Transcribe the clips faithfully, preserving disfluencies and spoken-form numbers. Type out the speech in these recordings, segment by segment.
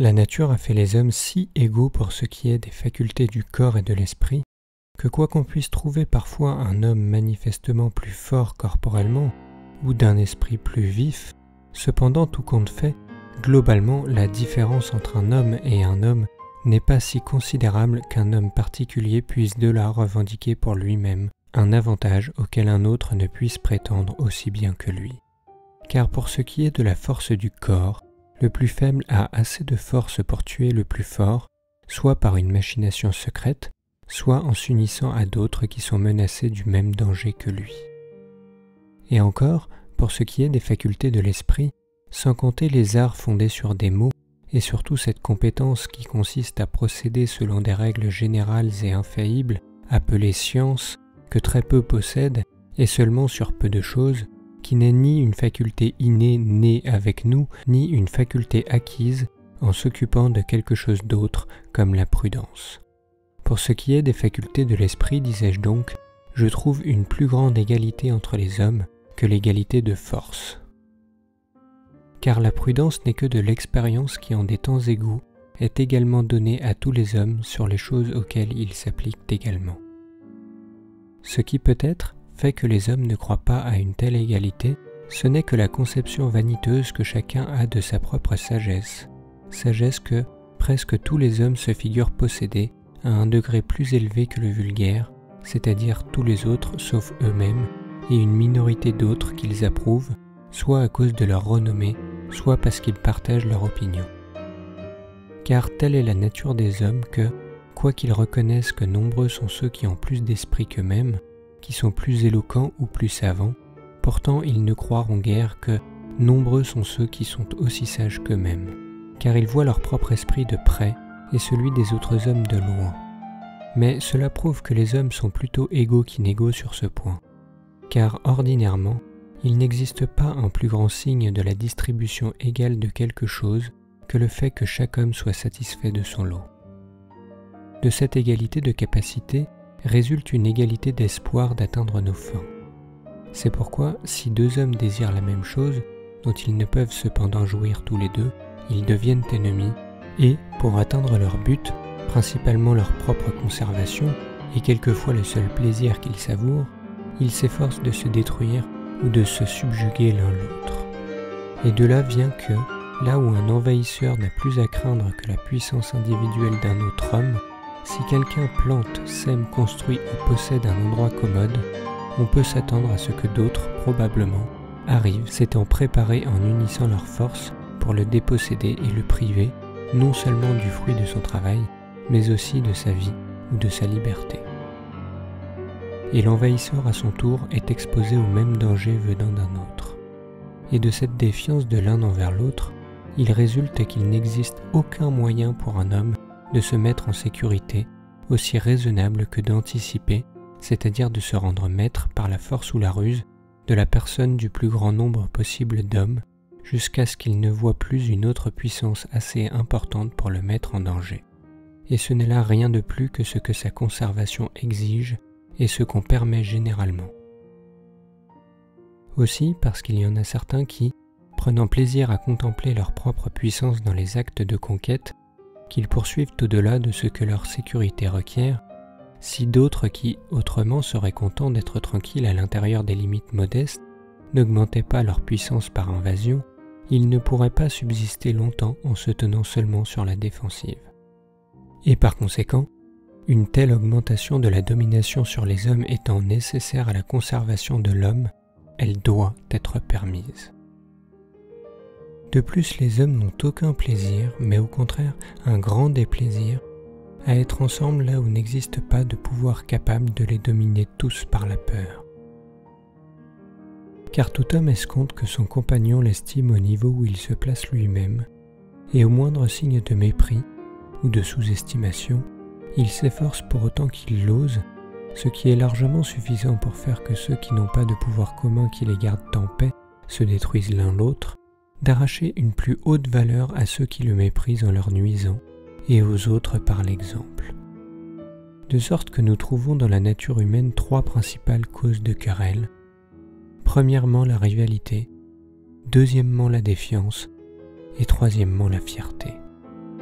La nature a fait les hommes si égaux pour ce qui est des facultés du corps et de l'esprit, que quoi qu'on puisse trouver parfois un homme manifestement plus fort corporellement, ou d'un esprit plus vif, cependant tout compte fait, globalement la différence entre un homme et un homme n'est pas si considérable qu'un homme particulier puisse de là revendiquer pour lui-même un avantage auquel un autre ne puisse prétendre aussi bien que lui. Car pour ce qui est de la force du corps, le plus faible a assez de force pour tuer le plus fort, soit par une machination secrète, soit en s'unissant à d'autres qui sont menacés du même danger que lui. Et encore, pour ce qui est des facultés de l'esprit, sans compter les arts fondés sur des mots, et surtout cette compétence qui consiste à procéder selon des règles générales et infaillibles, appelées science, que très peu possèdent, et seulement sur peu de choses, qui n'est ni une faculté innée née avec nous, ni une faculté acquise en s'occupant de quelque chose d'autre comme la prudence. Pour ce qui est des facultés de l'esprit, disais-je donc, je trouve une plus grande égalité entre les hommes que l'égalité de force. Car la prudence n'est que de l'expérience qui en des temps égaux est également donnée à tous les hommes sur les choses auxquelles ils s'appliquent également. Ce qui peut-être fait que les hommes ne croient pas à une telle égalité, ce n'est que la conception vaniteuse que chacun a de sa propre sagesse, sagesse que presque tous les hommes se figurent posséder à un degré plus élevé que le vulgaire, c'est-à-dire tous les autres sauf eux-mêmes, et une minorité d'autres qu'ils approuvent, soit à cause de leur renommée, soit parce qu'ils partagent leur opinion. Car telle est la nature des hommes que, quoiqu'ils reconnaissent que nombreux sont ceux qui ont plus d'esprit qu'eux-mêmes, qui sont plus éloquents ou plus savants, pourtant ils ne croiront guère que nombreux sont ceux qui sont aussi sages qu'eux-mêmes, car ils voient leur propre esprit de près et celui des autres hommes de loin. Mais cela prouve que les hommes sont plutôt égaux qu'inégaux sur ce point, car ordinairement, il n'existe pas un plus grand signe de la distribution égale de quelque chose que le fait que chaque homme soit satisfait de son lot. De cette égalité de capacité résulte une égalité d'espoir d'atteindre nos fins. C'est pourquoi, si deux hommes désirent la même chose, dont ils ne peuvent cependant jouir tous les deux, ils deviennent ennemis, et, pour atteindre leur but, principalement leur propre conservation, et quelquefois le seul plaisir qu'ils savourent, ils s'efforcent de se détruire ou de se subjuguer l'un l'autre. Et de là vient que, là où un envahisseur n'a plus à craindre que la puissance individuelle d'un autre homme, si quelqu'un plante, sème, construit ou possède un endroit commode, on peut s'attendre à ce que d'autres, probablement, arrivent s'étant préparés en unissant leurs forces pour le déposséder et le priver, non seulement du fruit de son travail, mais aussi de sa vie ou de sa liberté. Et l'envahisseur à son tour est exposé au même danger venant d'un autre. Et de cette défiance de l'un envers l'autre, il résulte qu'il n'existe aucun moyen pour un homme de se mettre en sécurité, aussi raisonnable que d'anticiper, c'est-à-dire de se rendre maître par la force ou la ruse de la personne du plus grand nombre possible d'hommes, jusqu'à ce qu'il ne voie plus une autre puissance assez importante pour le mettre en danger. Et ce n'est là rien de plus que ce que sa conservation exige et ce qu'on permet généralement. Aussi parce qu'il y en a certains qui, prenant plaisir à contempler leur propre puissance dans les actes de conquête, qu'ils poursuivent au-delà de ce que leur sécurité requiert, si d'autres qui, autrement, seraient contents d'être tranquilles à l'intérieur des limites modestes, n'augmentaient pas leur puissance par invasion, ils ne pourraient pas subsister longtemps en se tenant seulement sur la défensive. Et par conséquent, une telle augmentation de la domination sur les hommes étant nécessaire à la conservation de l'homme, elle doit être permise. De plus, les hommes n'ont aucun plaisir, mais au contraire un grand déplaisir, à être ensemble là où n'existe pas de pouvoir capable de les dominer tous par la peur. Car tout homme escompte que son compagnon l'estime au niveau où il se place lui-même, et au moindre signe de mépris ou de sous-estimation, il s'efforce pour autant qu'il l'ose, ce qui est largement suffisant pour faire que ceux qui n'ont pas de pouvoir commun qui les gardent en paix se détruisent l'un l'autre, d'arracher une plus haute valeur à ceux qui le méprisent en leur nuisant, et aux autres par l'exemple. De sorte que nous trouvons dans la nature humaine trois principales causes de querelle. Premièrement la rivalité, deuxièmement la défiance, et troisièmement la fierté.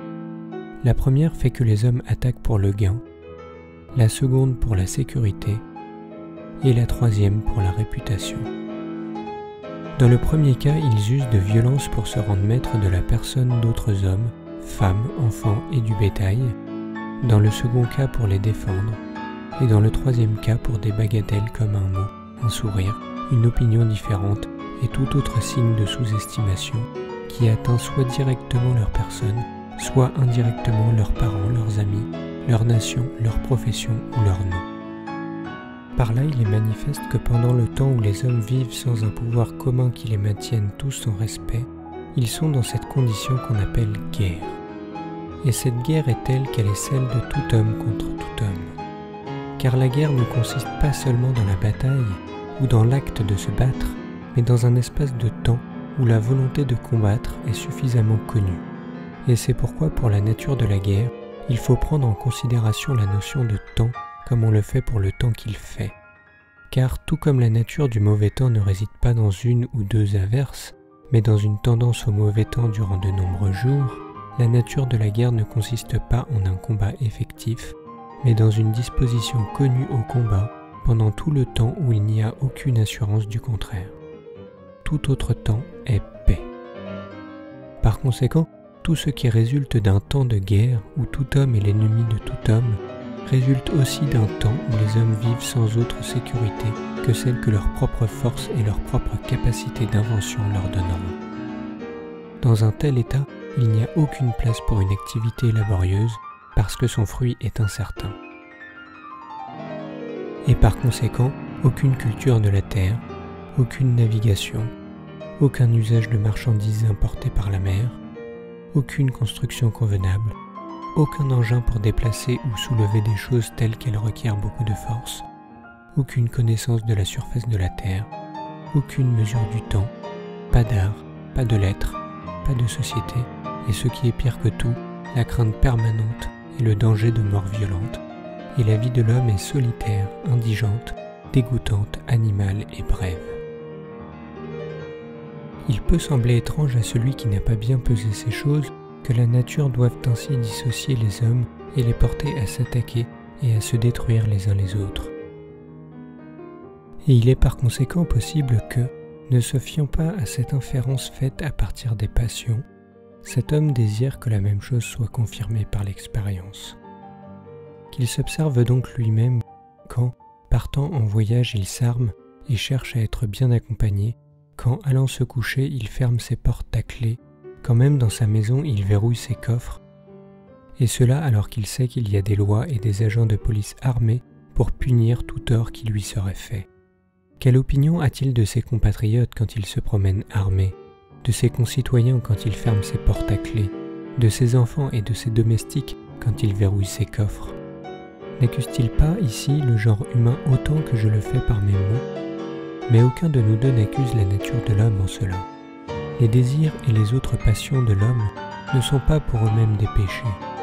La première fait que les hommes attaquent pour le gain, la seconde pour la sécurité et la troisième pour la réputation. Dans le premier cas, ils usent de violence pour se rendre maître de la personne d'autres hommes, femmes, enfants et du bétail, dans le second cas pour les défendre, et dans le troisième cas pour des bagatelles comme un mot, un sourire, une opinion différente et tout autre signe de sous-estimation qui atteint soit directement leur personne, soit indirectement leurs parents, leurs amis, leur nation, leur profession ou leur nom. Par là, il est manifeste que pendant le temps où les hommes vivent sans un pouvoir commun qui les maintienne tous en respect, ils sont dans cette condition qu'on appelle guerre. Et cette guerre est telle qu'elle est celle de tout homme contre tout homme. Car la guerre ne consiste pas seulement dans la bataille ou dans l'acte de se battre, mais dans un espace de temps où la volonté de combattre est suffisamment connue. Et c'est pourquoi pour la nature de la guerre, il faut prendre en considération la notion de temps comme on le fait pour le temps qu'il fait. Car tout comme la nature du mauvais temps ne réside pas dans une ou deux averses, mais dans une tendance au mauvais temps durant de nombreux jours, la nature de la guerre ne consiste pas en un combat effectif, mais dans une disposition connue au combat pendant tout le temps où il n'y a aucune assurance du contraire. Tout autre temps est paix. Par conséquent, tout ce qui résulte d'un temps de guerre où tout homme est l'ennemi de tout homme résulte aussi d'un temps où les hommes vivent sans autre sécurité que celle que leur propre force et leur propre capacité d'invention leur donneront. Dans un tel état, il n'y a aucune place pour une activité laborieuse parce que son fruit est incertain. Et par conséquent, aucune culture de la terre, aucune navigation, aucun usage de marchandises importées par la mer, aucune construction convenable, aucun engin pour déplacer ou soulever des choses telles qu'elles requièrent beaucoup de force, aucune connaissance de la surface de la terre, aucune mesure du temps, pas d'art, pas de lettres, pas de société, et ce qui est pire que tout, la crainte permanente et le danger de mort violente, et la vie de l'homme est solitaire, indigente, dégoûtante, animale et brève. Il peut sembler étrange à celui qui n'a pas bien pesé ces choses que la nature doive ainsi dissocier les hommes et les porter à s'attaquer et à se détruire les uns les autres. Et il est par conséquent possible que, ne se fiant pas à cette inférence faite à partir des passions, cet homme désire que la même chose soit confirmée par l'expérience. Qu'il s'observe donc lui-même quand, partant en voyage, il s'arme et cherche à être bien accompagné, quand, allant se coucher, il ferme ses portes à clé, quand même dans sa maison, il verrouille ses coffres, et cela alors qu'il sait qu'il y a des lois et des agents de police armés pour punir tout tort qui lui serait fait. Quelle opinion a-t-il de ses compatriotes quand il se promène armé, de ses concitoyens quand il ferme ses portes à clé, de ses enfants et de ses domestiques quand il verrouille ses coffres? N'accuse-t-il pas ici le genre humain autant que je le fais par mes mots? Mais aucun de nous deux n'accuse la nature de l'homme en cela. Les désirs et les autres passions de l'homme ne sont pas pour eux-mêmes des péchés.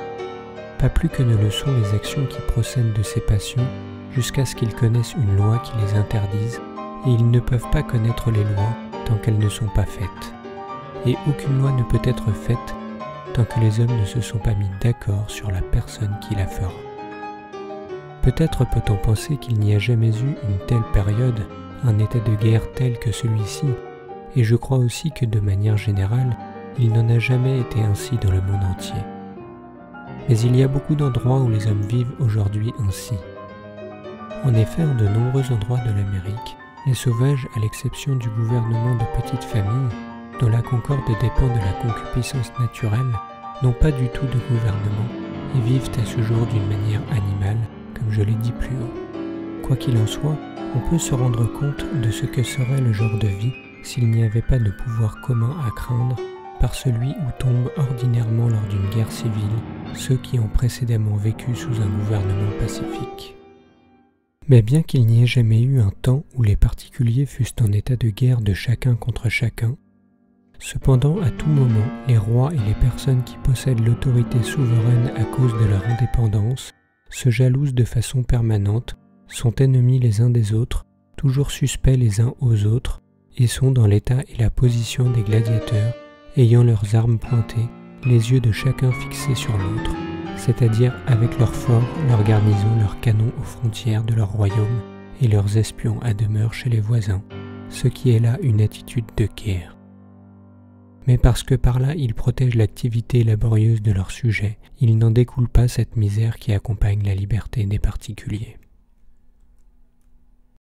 Pas plus que ne le sont les actions qui procèdent de ces passions jusqu'à ce qu'ils connaissent une loi qui les interdise, et ils ne peuvent pas connaître les lois tant qu'elles ne sont pas faites. Et aucune loi ne peut être faite tant que les hommes ne se sont pas mis d'accord sur la personne qui la fera. Peut-être peut-on penser qu'il n'y a jamais eu une telle période, un état de guerre tel que celui-ci, et je crois aussi que de manière générale, il n'en a jamais été ainsi dans le monde entier. Mais il y a beaucoup d'endroits où les hommes vivent aujourd'hui ainsi. En effet, en de nombreux endroits de l'Amérique, les sauvages, à l'exception du gouvernement de petites familles, dont la concorde dépend de la concupiscence naturelle, n'ont pas du tout de gouvernement et vivent à ce jour d'une manière animale, comme je l'ai dit plus haut. Quoi qu'il en soit, on peut se rendre compte de ce que serait le genre de vie s'il n'y avait pas de pouvoir commun à craindre par celui où tombent ordinairement lors d'une guerre civile ceux qui ont précédemment vécu sous un gouvernement pacifique. Mais bien qu'il n'y ait jamais eu un temps où les particuliers fussent en état de guerre de chacun contre chacun, cependant à tout moment les rois et les personnes qui possèdent l'autorité souveraine à cause de leur indépendance se jalousent de façon permanente, sont ennemis les uns des autres, toujours suspects les uns aux autres, et sont dans l'état et la position des gladiateurs, ayant leurs armes pointées, les yeux de chacun fixés sur l'autre, c'est-à-dire avec leurs forts, leurs garnisons, leurs canons aux frontières de leur royaume et leurs espions à demeure chez les voisins, ce qui est là une attitude de guerre. Mais parce que par là ils protègent l'activité laborieuse de leurs sujets, il n'en découle pas cette misère qui accompagne la liberté des particuliers.